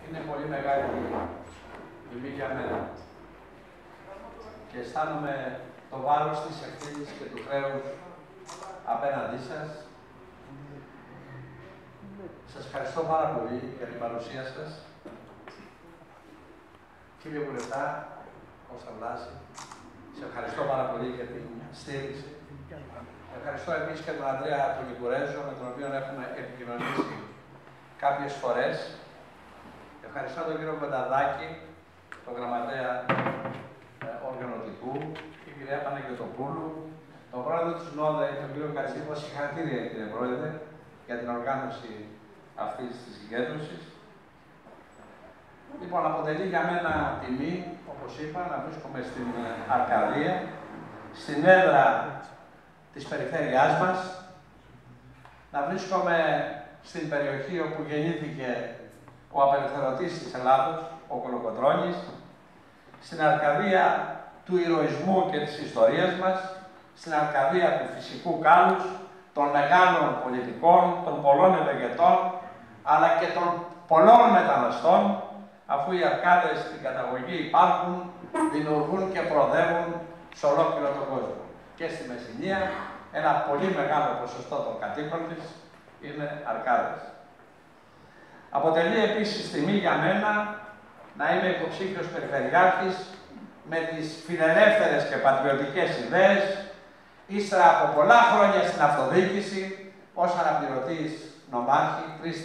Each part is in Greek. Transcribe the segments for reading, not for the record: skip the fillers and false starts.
είναι πολύ μεγάλη τιμή για μένα. Και αισθάνομαι το βάρος της ευθύνης και του χρέους απέναντί σας. Σας ευχαριστώ πάρα πολύ για την παρουσία σας. Κύριε Βουλευτά, Κώστα Βλάση, σε ευχαριστώ πάρα πολύ για την στήριξη. Ευχαριστώ επίσης και τον Ανδρέα τον Νικουρέζο, με τον οποίο έχουμε επικοινωνήσει κάποιες φορές. Ευχαριστώ τον κύριο Πενταδάκη, τον γραμματέα οργανωτικού, την κυρία Παναγιωτοπούλου, τον πρόεδρο της ΝΟΔΕ, τον κύριο Κατσίπο. Συγχαρητήρια, κύριε Πρόεδρε, για την οργάνωση αυτής της συγκέντρωσης. Λοιπόν, αποτελεί για μένα τιμή, όπως είπα, να βρίσκομαι στην Αρκαδία, στην έδρα της περιφέρειάς μας, να βρίσκομαι στην περιοχή όπου γεννήθηκε ο απελευθερωτής της Ελλάδος, ο Κολοκοτρώνης, στην Αρκαδία του ηρωισμού και της ιστορίας μας, στην Αρκαδία του φυσικού κάλους, των μεγάλων πολιτικών, των πολλών ευεργετών, αλλά και των πολλών μεταναστών, αφού οι Αρκάδες στην καταγωγή υπάρχουν, δημιουργούν και προοδεύουν σε ολόκληρο τον κόσμο. Και στη Μεσσηνία, ένα πολύ μεγάλο ποσοστό των κατοίκων της είναι Αρκάδες. Αποτελεί επίσης τιμή για μένα να είμαι υποψήφιος περιφερειάρχης με τις φιλελεύθερες και πατριωτικές ιδέες, ύστερα από πολλά χρόνια στην αυτοδιοίκηση, ως αναπληρωτής νομάρχη,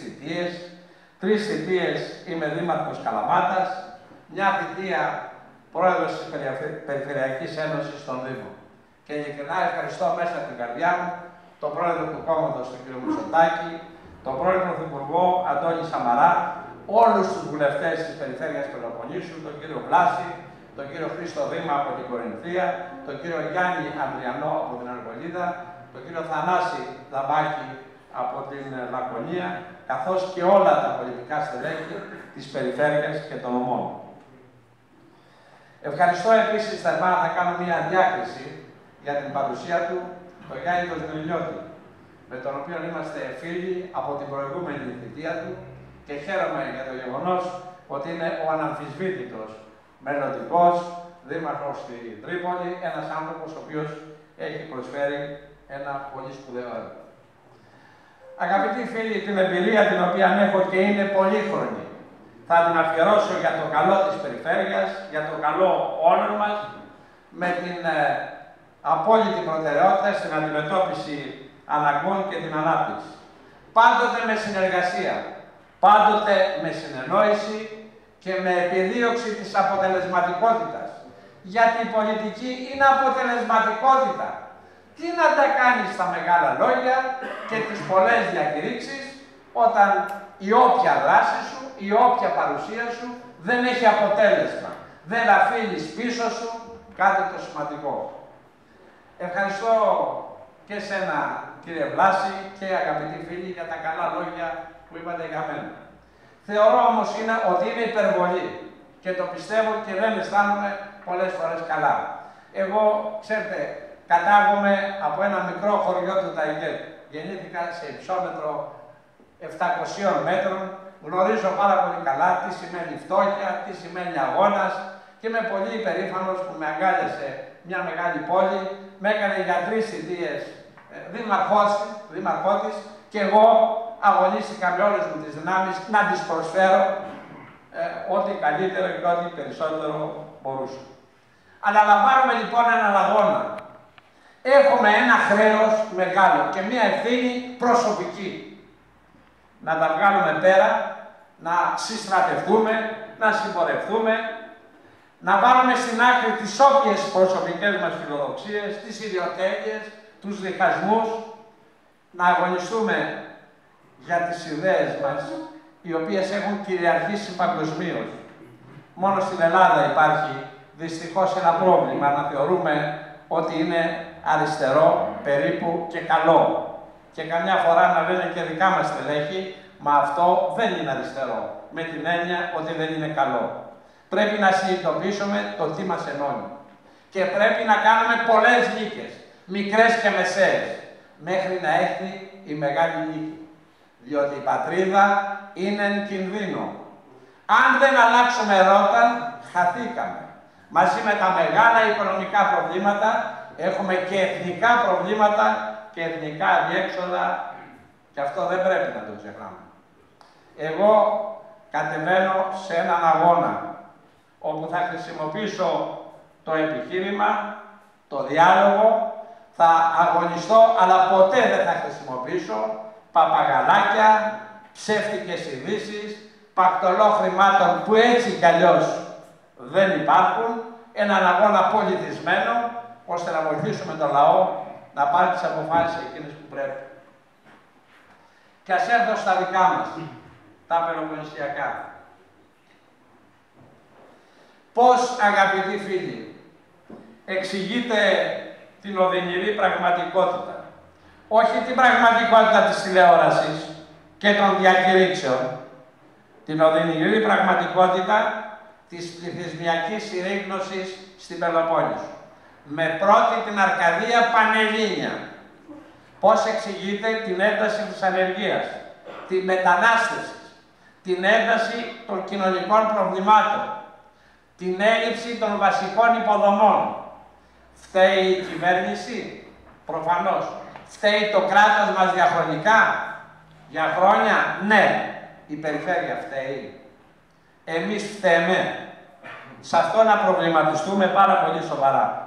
3 θητείες είμαι δήμαρχος Καλαμάτας, μια θητεία πρόεδρος της Περιφερειακής Ένωσης των Δήμων. Και ειλικρινά ευχαριστώ μέσα από την καρδιά μου τον πρόεδρο του κόμματος, τον κύριο Μητσοτάκη, τον πρώην Πρωθυπουργό Αντώνη Σαμαρά, όλους τους βουλευτές της Περιφέρειας Πελοποννήσου, τον κύριο Βλάση, τον κύριο Χρήστο Δήμα από την Κορινθία, τον κύριο Γιάννη Ανδριανό από την Αργολίδα, τον κύριο Θανάση Δαμπάκη από την Λακωνία, καθώς και όλα τα πολιτικά στελέχη της Περιφέρειας και των Ομών. Ευχαριστώ επίσης θερμά να κάνω μια διάκριση για την παρουσία του, τον Γιάννη τον Σμιλιώτη, με τον οποίο είμαστε φίλοι από την προηγούμενη θητεία του και χαίρομαι για το γεγονός ότι είναι ο αναμφισβήτητος μελλοντικός δήμαρχος στη Τρίπολη, ένας άνθρωπος ο οποίος έχει προσφέρει ένα πολύ σπουδαίο έργο. Αγαπητοί φίλοι, την εμπειρία την οποία έχω και είναι πολύχρονη, θα την αφιερώσω για το καλό της περιφέρειας, για το καλό όλων μας, με την απόλυτη προτεραιότητα στην αντιμετώπιση αναγκών και την ανάπτυξη. Πάντοτε με συνεργασία, πάντοτε με συνεννόηση και με επιδίωξη της αποτελεσματικότητας. Γιατί η πολιτική είναι αποτελεσματικότητα. Τι να τα κάνεις στα μεγάλα λόγια και τις πολλές διακηρύξεις, όταν η όποια δράση σου, η όποια παρουσία σου δεν έχει αποτέλεσμα. Δεν αφήνεις πίσω σου κάτι το σημαντικό. Ευχαριστώ και σένα, κύριε Βλάση, και αγαπητοί φίλοι, για τα καλά λόγια που είπατε για μένα. Θεωρώ όμως ότι είναι υπερβολή και το πιστεύω και δεν αισθάνομαι πολλές φορές καλά. Εγώ, ξέρετε, κατάγομαι από ένα μικρό χωριό του Ταϊγέτ. Γεννήθηκα σε υψόμετρο 700 μέτρων. Γνωρίζω πάρα πολύ καλά τι σημαίνει φτώχεια, τι σημαίνει αγώνας και είμαι πολύ υπερήφανος που με αγκάλιασε μια μεγάλη πόλη, με έκανε για 3 θητείες δήμαρχό της και εγώ αγωνίστηκα με όλες μου τις δυνάμεις να της προσφέρω ό,τι καλύτερο και ό,τι περισσότερο μπορούσα. Αναλαμβάνουμε λοιπόν έναν αγώνα. Έχουμε ένα χρέος μεγάλο και μια ευθύνη προσωπική. Να τα βγάλουμε πέρα, να συστρατευτούμε, να συμπορευτούμε, να βάλουμε στην άκρη τις όποιες προσωπικές μας φιλοδοξίες, τις ιδιοτέλειες, τους διχασμούς, να αγωνιστούμε για τις ιδέες μας, οι οποίες έχουν κυριαρχήσει παγκοσμίως. Μόνο στην Ελλάδα υπάρχει δυστυχώς ένα πρόβλημα, να θεωρούμε ότι είναι αριστερό, περίπου και καλό. Και καμιά φορά να λένε και δικά μας στελέχη, μα αυτό δεν είναι αριστερό, με την έννοια ότι δεν είναι καλό. Πρέπει να συνειδητοποιήσουμε το τι μας ενώνει. Και πρέπει να κάνουμε πολλές νίκες, μικρές και μεσαίες, μέχρι να έρθει η μεγάλη νίκη. Διότι η πατρίδα είναι εν κινδύνο. Αν δεν αλλάξουμε ρότα, χαθήκαμε. Μαζί με τα μεγάλα οικονομικά προβλήματα, έχουμε και εθνικά προβλήματα και εθνικά αδιέξοδα, και αυτό δεν πρέπει να το ξεχνάμε. Εγώ κατεβαίνω σε έναν αγώνα, όπου θα χρησιμοποιήσω το επιχείρημα, το διάλογο, θα αγωνιστώ, αλλά ποτέ δεν θα χρησιμοποιήσω παπαγαλάκια, ψεύτικες ειδήσεις, πακτολό χρημάτων που έτσι κι αλλιώς δεν υπάρχουν, έναν αγώνα πολιτισμένο, ώστε να βοηθήσουμε τον λαό να πάρει τις αποφάσεις εκείνες που πρέπει. Και ας έρθω στα δικά μας, τα πελοποννησιακά. Πώς, αγαπητοί φίλοι, εξηγείτε την οδυνηρή πραγματικότητα? Όχι την πραγματικότητα της τηλεόρασης και των διακηρύξεων, την οδυνηρή πραγματικότητα της πληθυσμιακής συρρήγνωσης στην Πελοπόννησο. Με πρώτη την Αρκαδία Πανελλήνια. Πώς εξηγείτε την ένταση της ανεργίας, τη μετανάστευση, την ένταση των κοινωνικών προβλημάτων, την έλλειψη των βασικών υποδομών? Φταίει η κυβέρνηση? Προφανώς. Φταίει το κράτος μας διαχρονικά? Για χρόνια, ναι. Η περιφέρεια φταίει. Εμείς φταίμε. Σε αυτό να προβληματιστούμε πάρα πολύ σοβαρά.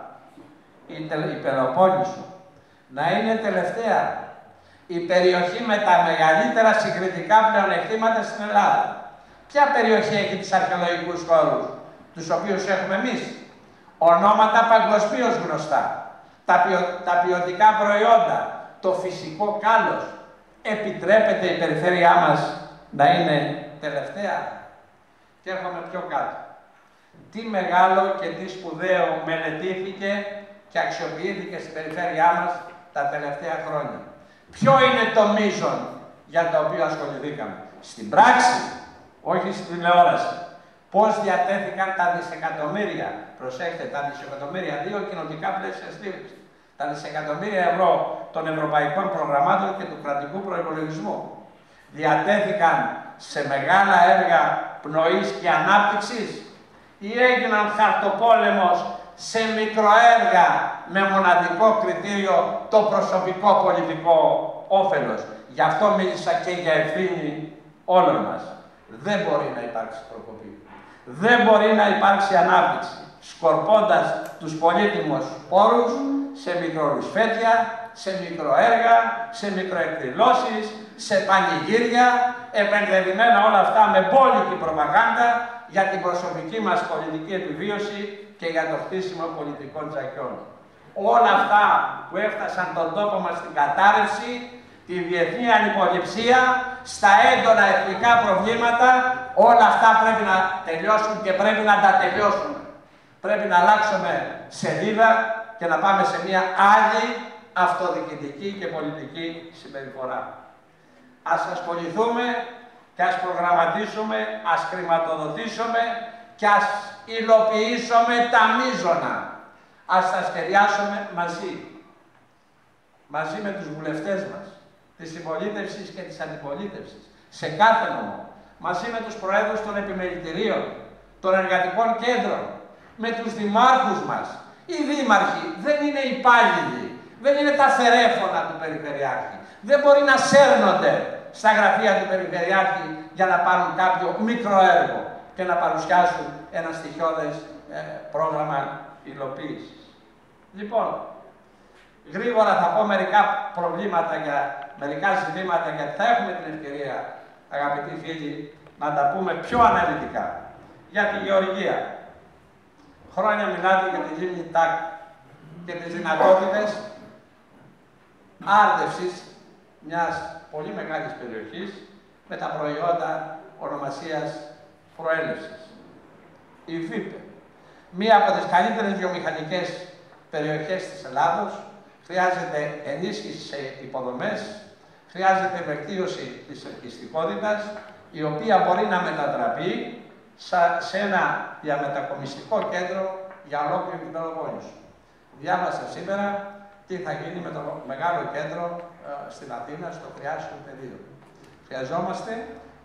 Η Πελοπόννησο να είναι τελευταία η περιοχή με τα μεγαλύτερα συγκριτικά πλεονεκτήματα στην Ελλάδα. Ποια περιοχή έχει τους αρχαιολογικούς χώρους, τους οποίους έχουμε εμείς? Ονόματα παγκοσμίως γνωστά, τα ποιοτικά προϊόντα, το φυσικό κάλος. Επιτρέπεται η περιφέρειά μας να είναι τελευταία? Και έρχομαι πιο κάτω. Τι μεγάλο και τι σπουδαίο μελετήθηκε και αξιοποιήθηκε στην περιφέρειά μας τα τελευταία χρόνια. Ποιο είναι το μείζον για το οποίο ασχοληθήκαμε? Στην πράξη, όχι στην τηλεόραση. Πώς διατέθηκαν τα δισεκατομμύρια, προσέξτε, τα δισεκατομμύρια, 2 κοινοτικά πλαίσια στήριξη, τα δισεκατομμύρια ευρώ των ευρωπαϊκών προγραμμάτων και του κρατικού προϋπολογισμού. Διατέθηκαν σε μεγάλα έργα πνοής και ανάπτυξης ή έγιναν χαρτοπόλεμος σε μικροέργα με μοναδικό κριτήριο το προσωπικό πολιτικό όφελος? Γι' αυτό μίλησα και για ευθύνη όλων μας. Δεν μπορεί να υπάρξει προκοπή. Δεν μπορεί να υπάρξει ανάπτυξη σκορπώντας τους πολύτιμους πόρους σε μικρορουσφέτια, σε μικροέργα, σε μικροεκδηλώσεις, σε πανηγύρια, επενδεδημένα όλα αυτά με μπόλικη προπαγάνδα για την προσωπική μας πολιτική επιβίωση και για το χτίσιμο πολιτικών τζακιών. Όλα αυτά που έφτασαν τον τόπο μας στην κατάρρευση, τη διεθνή ανυποληψία, στα έντονα εθνικά προβλήματα, όλα αυτά πρέπει να τελειώσουν και πρέπει να τα τελειώσουμε. Πρέπει να αλλάξουμε σελίδα και να πάμε σε μια άλλη αυτοδιοικητική και πολιτική συμπεριφορά. Ας ασχοληθούμε και ας προγραμματίσουμε, ας χρηματοδοτήσουμε και ας υλοποιήσουμε τα μείζωνα. Ας τα σχεδιάσουμε μαζί. Μαζί με τους βουλευτές μας, της συμπολίτευσης και της αντιπολίτευσης, σε κάθε νομό. Μαζί με τους προέδρους των επιμελητηρίων, των εργατικών κέντρων, με τους δημάρχους μας. Οι δήμαρχοι δεν είναι υπάλληλοι, δεν είναι τα θερέφωνα του Περιφερειάρχη. Δεν μπορεί να σέρνονται στα γραφεία του Περιφερειάρχη για να πάρουν κάποιο μικρό έργο και να παρουσιάσουν ένα στοιχειώδες πρόγραμμα υλοποίησης. Λοιπόν, γρήγορα θα πω μερικά προβλήματα, μερικά ζητήματα, γιατί θα έχουμε την ευκαιρία, αγαπητοί φίλοι, να τα πούμε πιο αναλυτικά. Για τη γεωργία. Χρόνια μιλάτε για τη λίμνη ΤΑΚ και τις δυνατότητες άρδευσης μιας πολύ μεγάλης περιοχής με τα προϊόντα ονομασίας προέλευσης. Η ΒΥΠΕ, μία από τις καλύτερες βιομηχανικές περιοχές της Ελλάδος, χρειάζεται ενίσχυση σε υποδομές, χρειάζεται βελτίωση της ελκυστικότητας, η οποία μπορεί να μετατραπεί σε ένα διαμετακομιστικό κέντρο για ολόκληρη την Πελοπόννησο. Διάβασα σήμερα τι θα γίνει με το μεγάλο κέντρο στην Αθήνα, στο Χρειάσιο πεδίο. Χρειαζόμαστε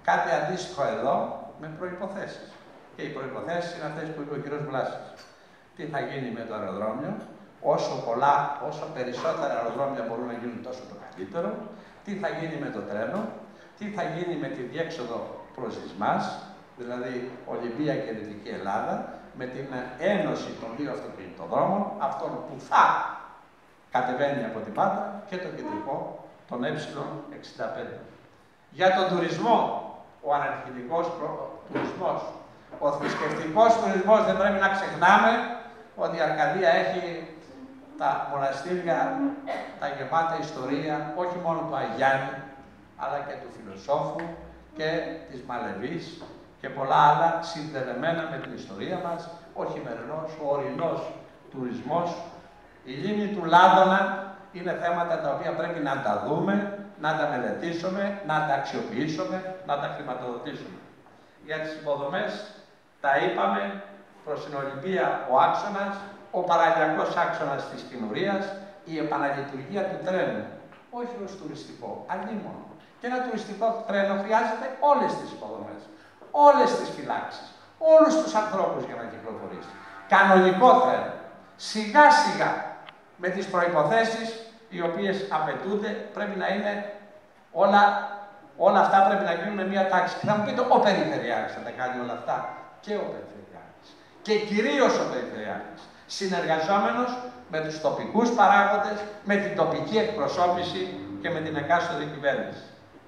Κάτι αντίστοιχο εδώ με προϋποθέσεις. Και οι προϋποθέσεις είναι αυτές που είπε ο κ. Βλάσης. Τι θα γίνει με το αεροδρόμιο, όσο περισσότερα αεροδρόμια μπορούν να γίνουν τόσο το καλύτερο. Τι θα γίνει με το τρένο, τι θα γίνει με τη διέξοδο προς Δυσμάς, δηλαδή Ολυμπία και Δυτική Ελλάδα, με την ένωση των δύο αυτοκινητοδρόμων, αυτόν που θα κατεβαίνει από την Πάτρα και το κεντρικό, τον Ε65. Για τον τουρισμό, ο αναρχητικός τουρισμός, ο θρησκευτικός τουρισμός, δεν πρέπει να ξεχνάμε ότι η Αρκαδία έχει τα μοναστήρια, τα γεμάτα ιστορία, όχι μόνο του Αγιάννη, αλλά και του Φιλοσόφου και της Μαλεβής και πολλά άλλα συνδεδεμένα με την ιστορία μας, ο χειμερινός, ο ορεινός τουρισμός. Η λίμνη του Λάδωνα είναι θέματα τα οποία πρέπει να τα δούμε, να τα μελετήσουμε, να τα αξιοποιήσουμε, να τα χρηματοδοτήσουμε. Για τις υποδομές τα είπαμε, προς την Ολυμπία ο άξονας, ο παραλιακός άξονας της κοινουρίας, η επαναλειτουργία του τρένου, όχι ως τουριστικό, αλλήμον. Και ένα τουριστικό τρένο χρειάζεται όλες τις υποδομές, όλες τις φυλάξεις, όλους τους ανθρώπους για να κυκλοφορήσει. Κανονικό τρένο, σιγά σιγά, με τις προϋποθέσεις οι οποίες απαιτούνται, πρέπει να είναι όλα αυτά πρέπει να γίνουν με μία τάξη. Και θα μου πείτε, ο Περιφερειάρχης θα τα κάνει όλα αυτά. Και ο Περιφερειάρχης. Και κυρίως ο Περιφερειάρχης. Συνεργαζόμενος με τους τοπικούς παράγοντες, με την τοπική εκπροσώπηση και με την εκάστοτε κυβέρνηση.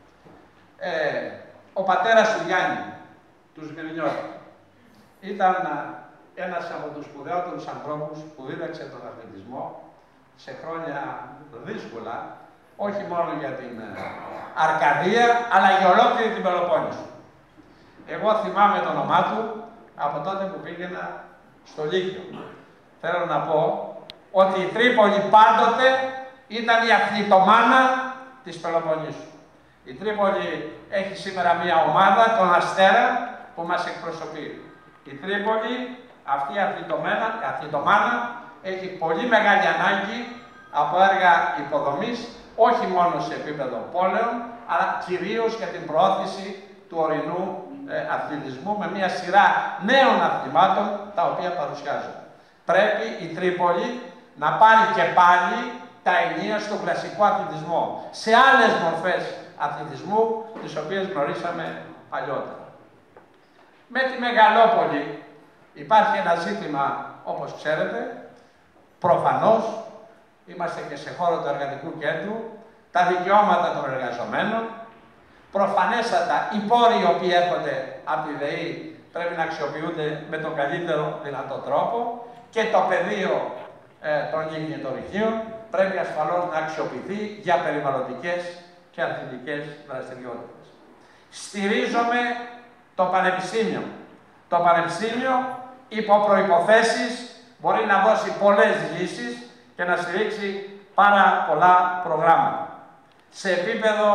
Ο πατέρας του Γιάννη, του Σμυρνιώτη, ήταν ένας από τους σπουδαιότερους ανθρώπους που δίδαξε τον αθλητισμό σε χρόνια δύσκολα, όχι μόνο για την Αρκαδία, αλλά για ολόκληρη την Πελοπόννησο. Εγώ θυμάμαι το όνομά του από τότε που πήγαινα στο Λύκειο. Θέλω να πω ότι η Τρίπολη πάντοτε ήταν η αθλητομάνα της Πελοποννήσου. Η Τρίπολη έχει σήμερα μια ομάδα, τον Αστέρα, που μας εκπροσωπεί. Η Τρίπολη, αυτή η αθλητομάνα, έχει πολύ μεγάλη ανάγκη από έργα υποδομής, όχι μόνο σε επίπεδο πόλεων, αλλά κυρίως για την προώθηση του ορεινού αθλητισμού με μια σειρά νέων αθλημάτων τα οποία παρουσιάζονται. Πρέπει η Τρίπολη να πάρει και πάλι τα ενία στον κλασικό αθλητισμό, σε άλλες μορφές αθλητισμού, τις οποίες γνωρίσαμε παλιότερα. Με τη Μεγαλόπολη υπάρχει ένα ζήτημα, όπως ξέρετε, προφανώς, είμαστε και σε χώρο του εργατικού κέντρου, τα δικαιώματα των εργαζομένων, προφανέστατα οι πόροι οι οποίοι έρχονται από τη ΔΕΗ πρέπει να αξιοποιούνται με τον καλύτερο δυνατό τρόπο και το πεδίο των λιμνητορυχείων πρέπει ασφαλώς να αξιοποιηθεί για περιβαλλοντικές και αθλητικές δραστηριότητες. Στηρίζομαι το Πανεπιστήμιο. Το Πανεπιστήμιο υπό προϋποθέσεις μπορεί να δώσει πολλές λύσεις και να στηρίξει πάρα πολλά προγράμματα. Σε επίπεδο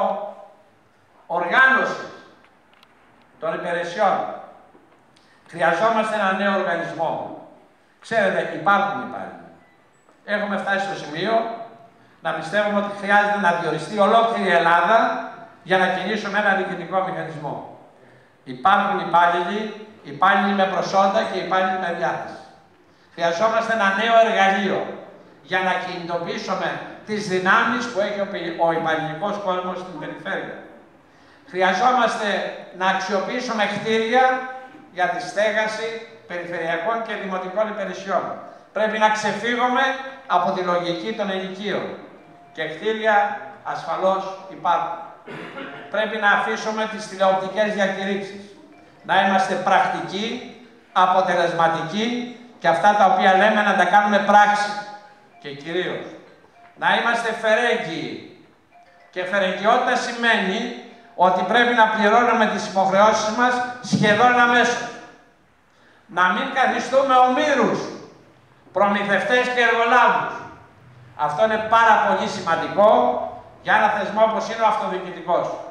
οργάνωσης των υπηρεσιών χρειαζόμαστε ένα νέο οργανισμό. Ξέρετε, υπάρχουν υπάλληλοι. Έχουμε φτάσει στο σημείο να πιστεύουμε ότι χρειάζεται να διοριστεί ολόκληρη η Ελλάδα για να κινήσουμε ένα διοικητικό μηχανισμό. Υπάρχουν υπάλληλοι με προσόντα και υπάλληλοι με διάθεση. Χρειαζόμαστε ένα νέο εργαλείο για να κινητοποιήσουμε τις δυνάμεις που έχει ο υπαλληλικός κόσμος στην περιφέρεια. Χρειαζόμαστε να αξιοποιήσουμε κτίρια για τη στέγαση περιφερειακών και δημοτικών υπηρεσιών. Πρέπει να ξεφύγουμε από τη λογική των ενοικίων και κτίρια ασφαλώς υπάρχουν. Πρέπει να αφήσουμε τις τηλεοπτικές διακηρύξεις. Να είμαστε πρακτικοί, αποτελεσματικοί και αυτά τα οποία λέμε να τα κάνουμε πράξη. Και κυρίως να είμαστε φερέγγιοι. Και φερεγγιότητα σημαίνει ότι πρέπει να πληρώνουμε τις υποχρεώσεις μας σχεδόν αμέσως. Να μην καθιστούμε ομήρους, προμηθευτές και εργολάβους. Αυτό είναι πάρα πολύ σημαντικό για ένα θεσμό όπως είναι ο αυτοδιοικητικός.